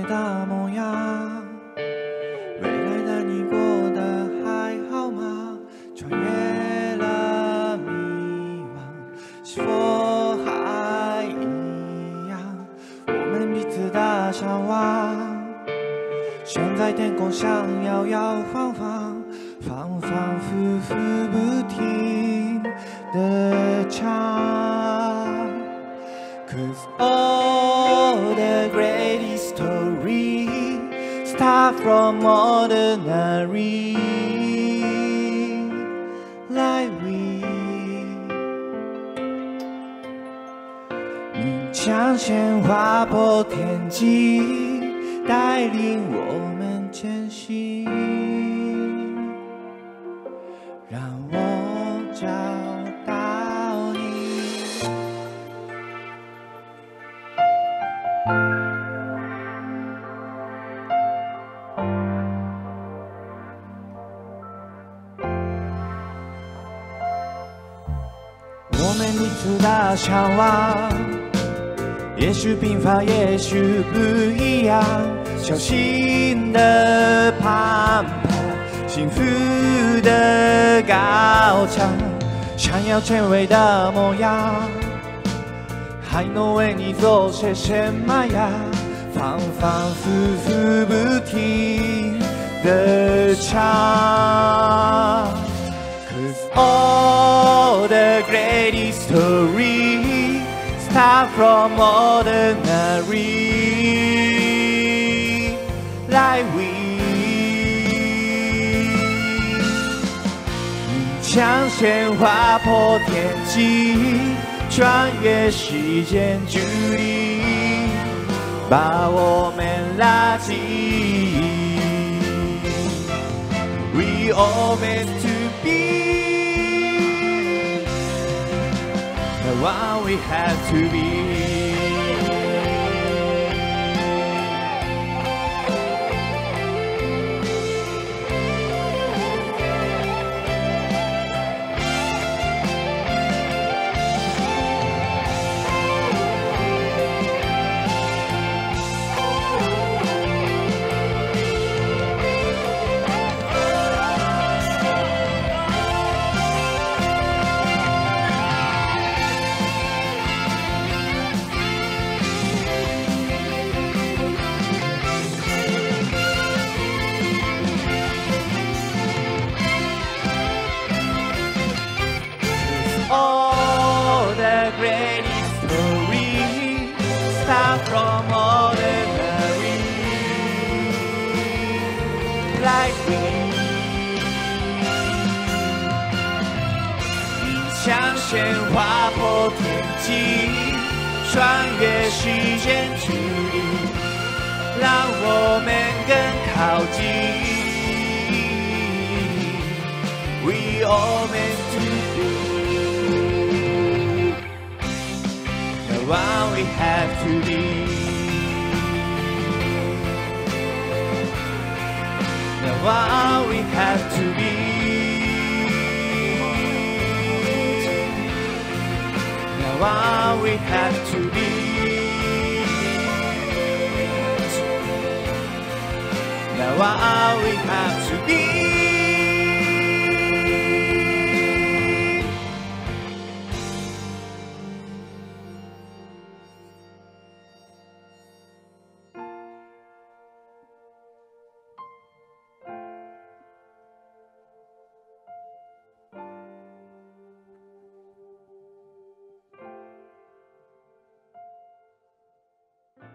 的模样。未来的你过得还好吗？穿越了迷惘，是否还一样？我们彼此的向往。现在天空像摇摇晃晃，反反复复不停的唱。Cause all the greatest story start from ordinary, like we。你将鲜花破天际，带领我们前行，让我找到你。我们彼此的向往，也许平凡，也许不一样。小心的攀爬，幸福的高墙，想要成为的模样，还能为你做些什么呀？反反复复不停的唱。Cause all the greatest story start from ordinary, like we。 你将鲜花破天际，穿越时间距离，把我们拉近。We all meant to be the one we had to be. All the greatest story start from ordinary, like we。 你像鲜花破天际，穿越时间距离，让我们更靠近。We all meant to be the one we have to be, the one we have to be, the one we have to be, the one we have to be.